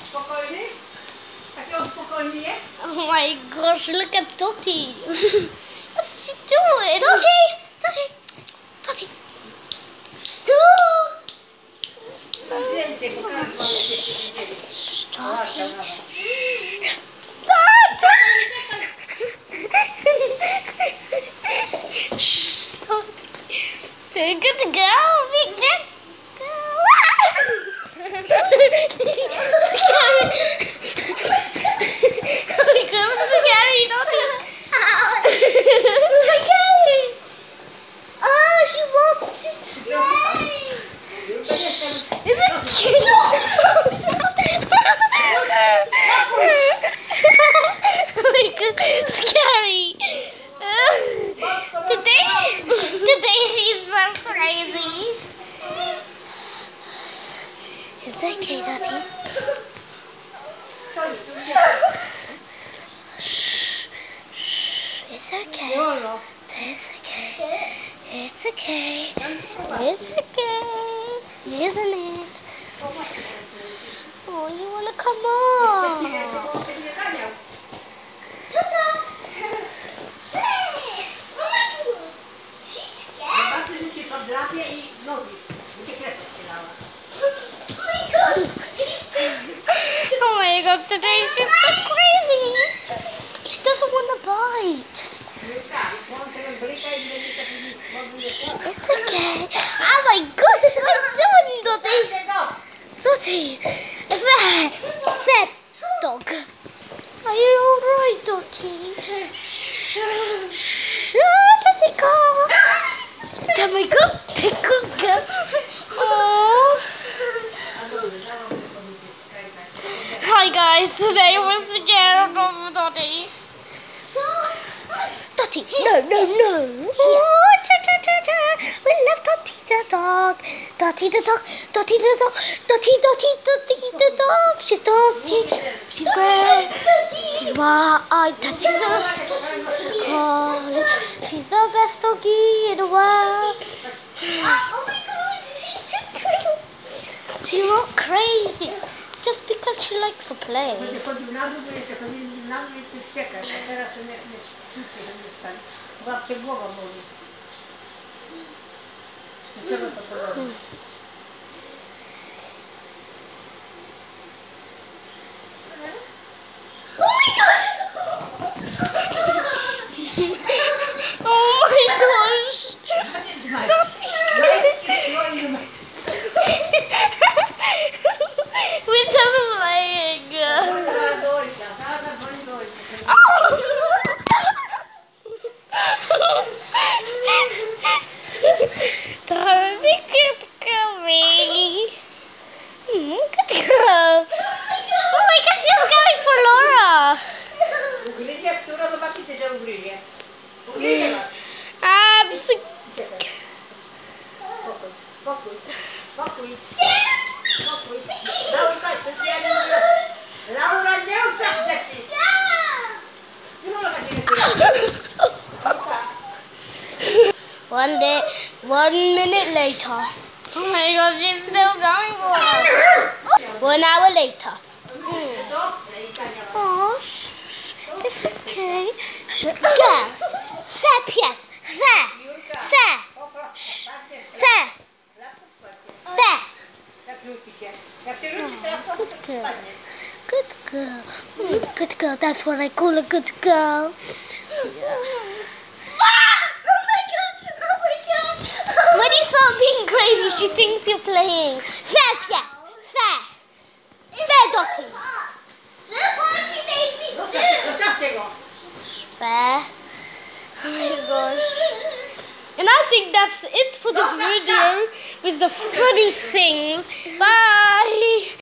Oh my gosh, look at Dotty. What's she doing? Dotty! Dotty! Dotty! Dotty! Stop. They're good to go. We can go. Scary, Dotty. Scary. Oh, she wants to play. Is it cute? Oh my God, scary. Today she's so crazy. It's okay, Dotty. Shh, shh, it's okay. It's okay. It's okay. It's okay. Isn't it? Oh, you wanna come on? Oh my God, today she's so crazy. She doesn't want to bite. It's okay. Oh my gosh, what are you doing, Dotty? Dotty, fat dog. Are you alright, Dotty? Shh, Dotty, go. Come on, go. Good girl. Oh. Hi guys, today we're scared of Dotty. Dotty, no. Oh, we love Dotty the dog. Dotty the dog. Dotty the dog. Dotty the dog. She's Dotty. She's great. She's white. She's she's the best doggy in the world. Oh my God, she's so crazy. She's not crazy. Just because she likes to play. Oh my gosh! We're just playing. Dotty, good girl, really. Good girl. Oh my God, she's going for Laura. One minute later. Oh my God, she's still going for her. 1 hour later. Oh, it's okay. Yeah. Fair, yes. Fair. Shh. Fair. Good girl. Good girl. Good girl. That's what I call a good girl. Yeah. When you start being crazy, she thinks you're playing. Fair, yes. Fair. Fair, Dotty. Fair. Oh my gosh. And I think that's it for this video with the funny things. Bye.